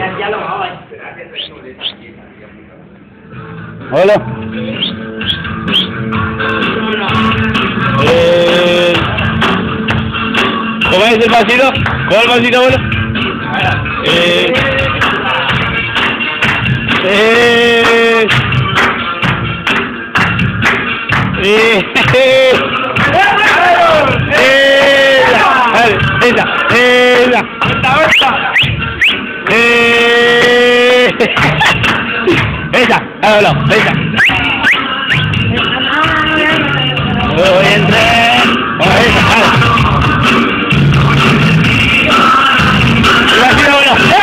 Ya lo hago. Hola. ¿Cómo es el pasito? ¿Cómo es el pasito, abuelo? Esa, hágalo, esa. Voy a entrar. Esa, hágalo.